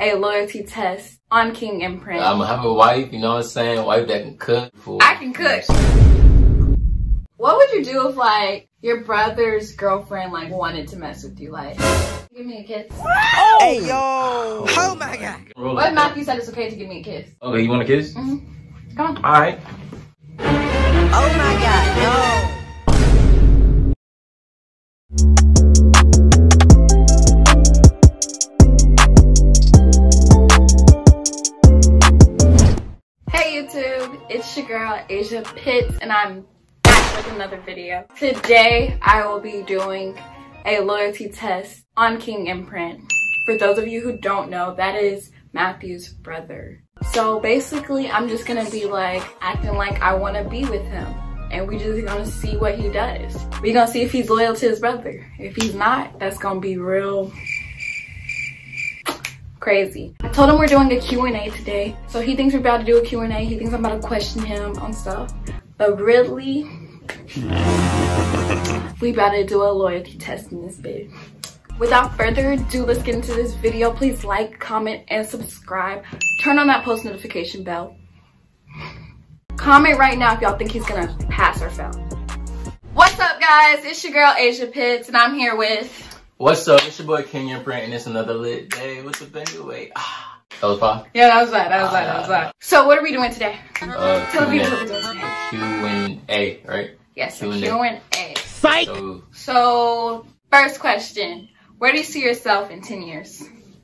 a loyalty test on King Imprint. I'm gonna have a wife, you know what I'm saying? A wife that can cook. I can cook. What would you do if like your brother's girlfriend like wanted to mess with you? Like, give me a kiss. Oh! Hey yo! Oh my god! What if Matthew said it's okay to give me a kiss? Okay, you want a kiss? Mm-hmm. Come on. All right. Oh my god! No! Hey YouTube, it's your girl Asia Pitts, and I'm back with another video. Today I will be doing a loyalty test on King Imprint. For those of you who don't know, that is Matthew's brother. So basically I'm just gonna be like acting like I want to be with him, and we just gonna see what he does. We're gonna see if he's loyal to his brother. If he's not, that's gonna be real crazy. I told him we're doing a Q&A today, so he thinks we're about to do a Q&A. He thinks I'm about to question him on stuff, but really we about to do a loyalty test in this bit. Without further ado, let's get into this video. Please like, comment, and subscribe. Turn on that post notification bell. Comment right now if y'all think he's gonna pass or fail. What's up guys, it's your girl Asia Pitts, and I'm here with... What's up? It's your boy King Imprint, and it's another lit day with the Benny. That was fine. Yeah, that was that. So what are we doing today? Tell the people what we're doing today. Q&A, right? Yes, Q&A. Psych! So first question, where do you see yourself in 10 years?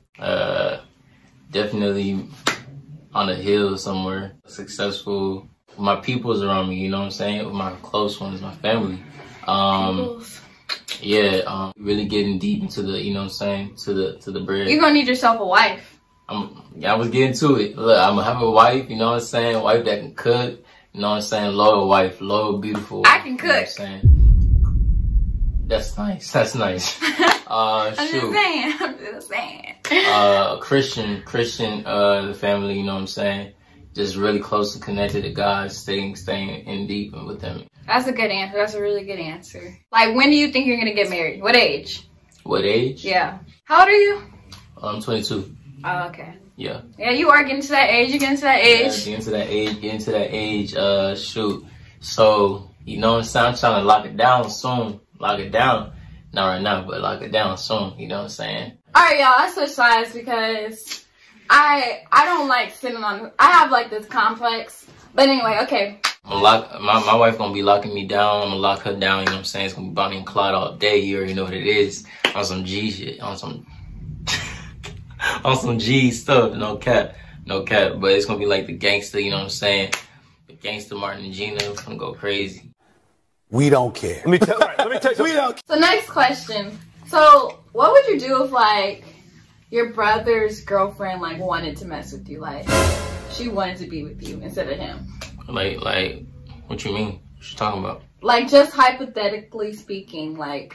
Definitely on a hill somewhere, successful. My people's around me, you know what I'm saying? With my close ones, my family. Yeah, really getting deep into the, you know what I'm saying, to the bread. You're gonna need yourself a wife. I was getting to it. Look, I'm gonna have a wife, you know what I'm saying? A wife that can cook, you know what I'm saying? Loyal wife, loyal, beautiful. I can cook. You know what I'm saying? That's nice. That's nice. I'm just saying. Christian, the family, you know what I'm saying? Just really close and connected to God, staying in deep with Him. That's a good answer. That's a really good answer. Like, when do you think you're gonna get married? What age? What age? Yeah. How old are you? I'm 22. Oh, okay. Yeah. Yeah, you are getting to that age. You're getting to that age. Yeah, getting to that age. Shoot. So, you know what I'm saying? I'm trying to lock it down soon. Lock it down. Not right now, but lock it down soon. You know what I'm saying? All right, y'all. I switched sides because I don't like sitting on. I have like this complex. But anyway, okay. My wife gonna be locking me down. I'm gonna lock her down, you know what I'm saying? It's gonna be Bonnie and Clyde all day. You already know what it is. On some G shit. On some on some G stuff. No cap. But it's gonna be like the gangster, you know what I'm saying? The gangster Martin and Gina is gonna go crazy. We don't care. Let me tell you. We don't care. So next question. So what would you do if like your brother's girlfriend like wanted to mess with you? Like she wanted to be with you instead of him. Like, what you mean? What you talking about? Like, just hypothetically speaking, like,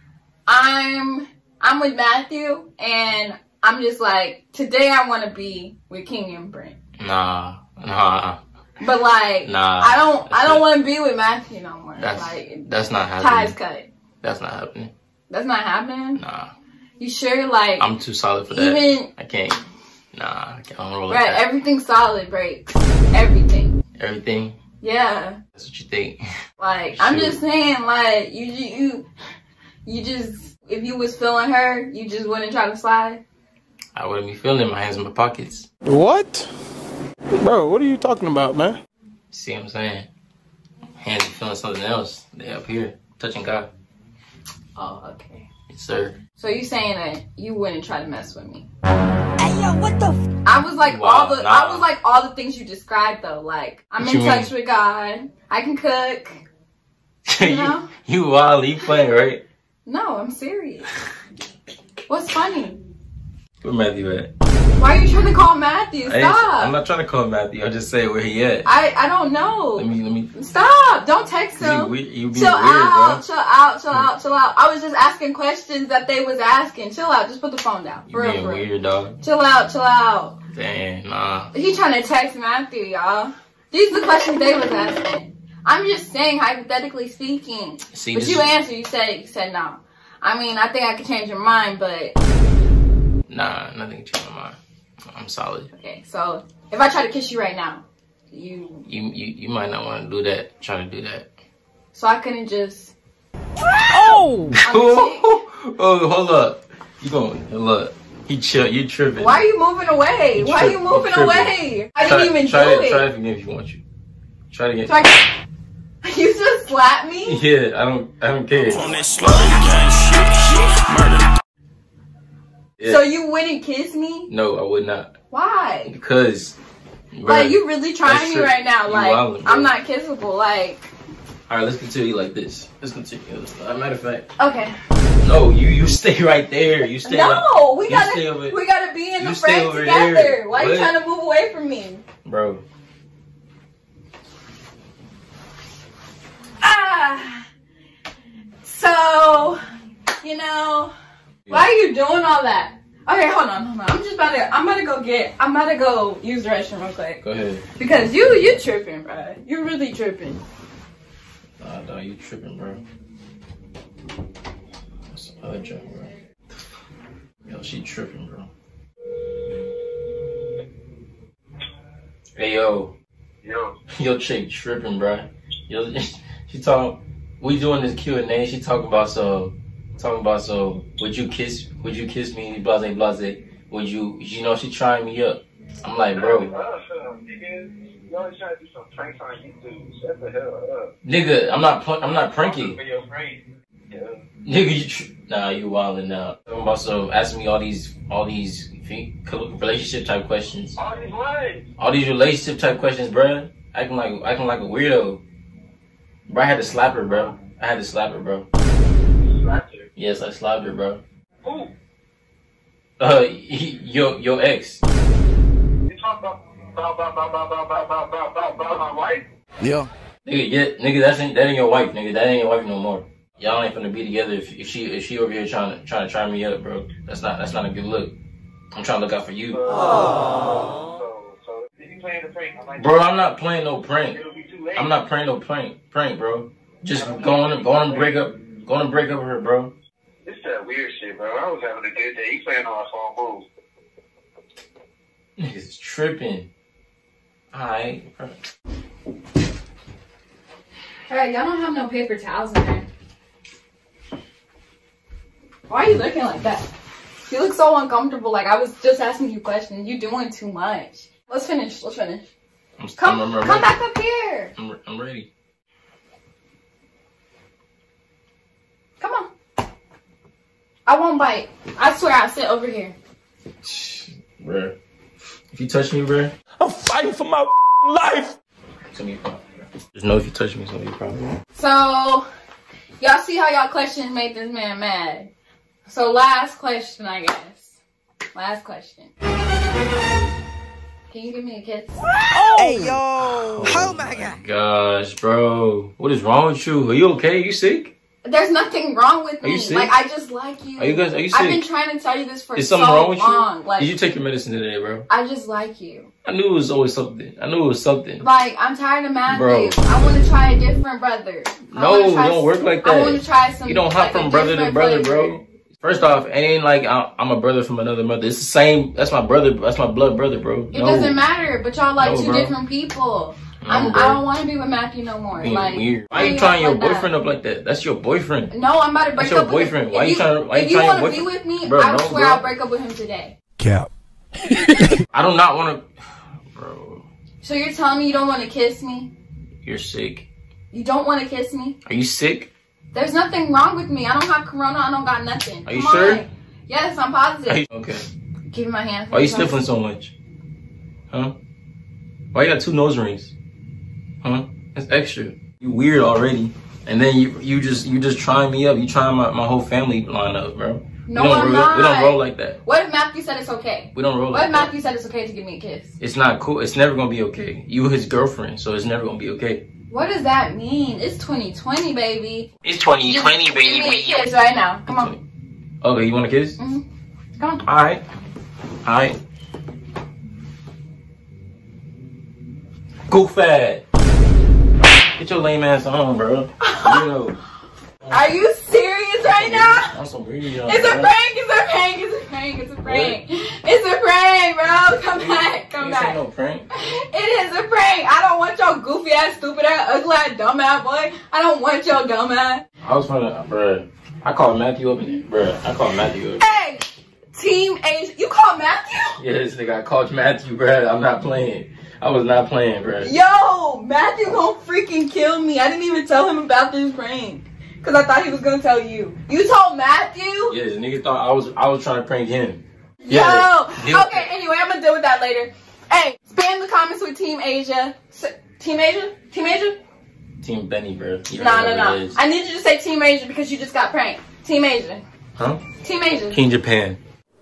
I'm with Matthew, and I'm just like, today I want to be with King Imprint. Nah. But like, nah. I don't want to be with Matthew no more. That's not happening. Ties cut. That's not happening. That's not happening? Nah. You sure? Like, I'm too solid for that. I can't. Nah, I can't roll like that. Everything's solid, break. Everything. Everything? Yeah. That's what you think. Like, I'm just saying, like, you just, if you was feeling her, you just wouldn't try to slide? I wouldn't be feeling my hands in my pockets. What? Bro, what are you talking about, man? See what I'm saying? Hands are feeling something else. They up here, touching God. Oh, okay. Yes, sir. So you saying that you wouldn't try to mess with me? Hey yo, what the f— I was like all the things you described though. Like, I'm in touch with God. I can cook. You know? You wild, you playing, right? No, I'm serious. What's funny? Where Matthew at? Why are you trying to call Matthew? Stop. I'm not trying to call Matthew. I'm just saying where he at. I don't know. Let me. Stop. Don't text him. You being chill weird, out, bro. Chill out. I was just asking questions that they was asking. Chill out. Just put the phone down. You being weird, dog. Chill out. Dang, nah. He trying to text Matthew, y'all. These are the questions they was asking. I'm just saying, hypothetically speaking. See, but you answered. You said no. I mean, I think I could change your mind, but nah, nothing can change my mind. I'm solid. Okay, so if I try to kiss you right now, you might not want to do that. Try to do that. So I couldn't just. Oh! Oh, hold up. You going look? He chill. You tripping? Why are you moving away? Why are you moving away? I didn't even do it. Try it again if you want to. Try it again. You just slapped me? Yeah, I don't care. Yeah. So you wouldn't kiss me? No, I would not. Why? Because, bro, like, you really trying me right now. Like, wildin', I'm not kissable. Like, all right, let's continue like this. Let's continue. Matter of fact. Okay. No, you stay right there. You stay. No, we gotta be in the frame together. There. Why are you trying to move away from me, bro? So, you know, why are you doing all that? Okay, hold on. I'm about to go use the restroom real quick. Go ahead. Because you tripping, bro. You really tripping. Nah, you tripping, bro. That's the other joke, bro. Yo, she tripping, bro. Hey, yo. Yo, chick tripping, bro. Yo, she talking. We doing this Q&A. She talking about would you kiss me? Blase, blase. Would you? You know, she trying me up. I'm like, bro. You always trying to do some pranks on YouTube. Shut the hell up. Nigga, I'm not pranking. Yeah. Nigga, you wildin' now. Talking about asking me all these relationship type questions. All these what? All these relationship type questions, bruh. Acting like a weirdo. Bro, I had to slap her, bro. Slapped her? Yes, I slapped her, bro. Who? Your ex. You talking about my wife? Yeah. Nigga, that ain't your wife, nigga. That ain't your wife no more. Y'all ain't finna be together if she over here trying to try me up, bro. That's not a good look. I'm trying to look out for you. So you playing the prank? Bro, I'm not playing no prank. I'm not playing no prank, bro. Just go on and break up with her, bro. It's that weird shit, bro. I was having a good day. You playing on my phone move. Niggas tripping. Alright, bro. Alright, y'all don't have no paper towels in there. Why are you looking like that? You look so uncomfortable. Like, I was just asking you questions. You doing too much. Let's finish. Come back up here. I'm ready. Come on. I won't bite. I swear I'll sit over here. Bruh. If you touch me, bruh, I'm fighting for my life. it's gonna be a problem, bruh. Just know if you touch me, it's gonna be a problem. So, y'all see how y'all questions made this man mad. So, last question, I guess. Last question. Can you give me a kiss? Hey, yo. Oh my God. Gosh, bro. What is wrong with you? Are you okay? You sick? There's nothing wrong with Are you me. sick? Like, I just like you. Are you sick? I've been trying to tell you this for Is so something wrong with long. you? Like, Did you take your medicine today, bro? I just like you. I knew it was always something. Like, I'm tired of Matthew. Bro. I want to try a different brother. No, it don't work like that. I want to try some. You don't hop from brother to brother, bro. First off, it ain't like I'm a brother from another mother. It's the same. That's my brother. That's my blood brother, bro. It doesn't matter, but y'all like two bro. different people. I don't want to be with Matthew no more. Being like, weird. Why are you trying your boyfriend up like that? That's your boyfriend. No, I'm about to break That's your up boyfriend. with him. Why you trying? If you want to be with me, bro, I no, swear bro. I'll break up with him today. Cap. I do not want to, bro. So you're telling me you don't want to kiss me? You're sick. You don't want to kiss me? Are you sick? There's nothing wrong with me. I don't have corona. I don't got nothing. Are you Come sure? on. Yes, I'm positive. Okay. Give me my hand. Why are you sniffling so much? Huh? Why you got 2 nose rings? Huh? That's extra. You weird already. And then you just trying me up. You trying my whole family line up, bro. No, I'm not. We don't roll like that. What if Matthew said it's okay? We don't roll What like if that. Matthew said it's okay to give me a kiss? It's not cool. It's never gonna be okay. You his girlfriend, so it's never gonna be okay. What does that mean? It's 2020, baby. It's 2020, Give me a kiss right now. Come on. Okay, you want a kiss? Mm-hmm. Come on. Alright. Go fat. Get your lame ass on, bro. You know. Are you serious right now? I'm some weird, It's a prank, it's a prank, it's a prank, it's a prank. It's a prank, bro. no prank. It is a prank. I don't want your goofy ass, stupid ass, ugly ass, dumb ass boy. I don't want your dumb ass. I was trying to, bruh. I called Matthew up in there, bruh. I called Matthew up. Hey, Team Asia. You called Matthew? Yes, nigga, I called Matthew, bruh. I'm not playing. I was not playing, bruh. Yo, Matthew gonna freaking kill me. I didn't even tell him about this prank. Cause I thought he was gonna tell you. You told Matthew? Yes, nigga thought I was trying to prank him. Yo. Yeah. Okay, anyway, I'm gonna deal with that later. Hey, spam the comments with Team Asia. Team Asia? Team Asia? Team Benny, bruh. No. I need you to say Team Asia because you just got pranked. Team Asia. Huh? Team Asia. King Japan.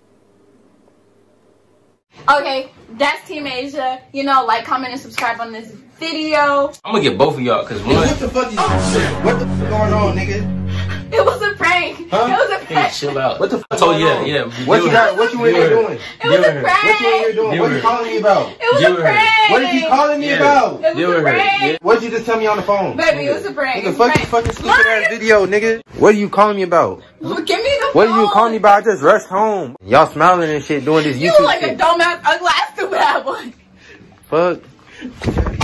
Okay, that's Team Asia. You know, like, comment, and subscribe on this video. I'm gonna get both of y'all, cause one. What the fuck is what the fuck going on, nigga? It was a prank. Huh? It was a Hey, prank. chill out. What the fuck? Oh going yeah, on? yeah. What you in here doing? It was a prank. What you in here doing? What you calling me about? It was You a were- prank. What are you calling me about? It was a prank. What did you just tell me on the phone? Baby, it was a prank. Nigga, fuck this fucking stupid ass video, nigga. What are you calling me about? Give me the What phone. are you calling me about? I just rushed home. Y'all smiling and shit doing this You YouTube like shit. a dumbass, ugly ass, stupid ass boy. Fuck.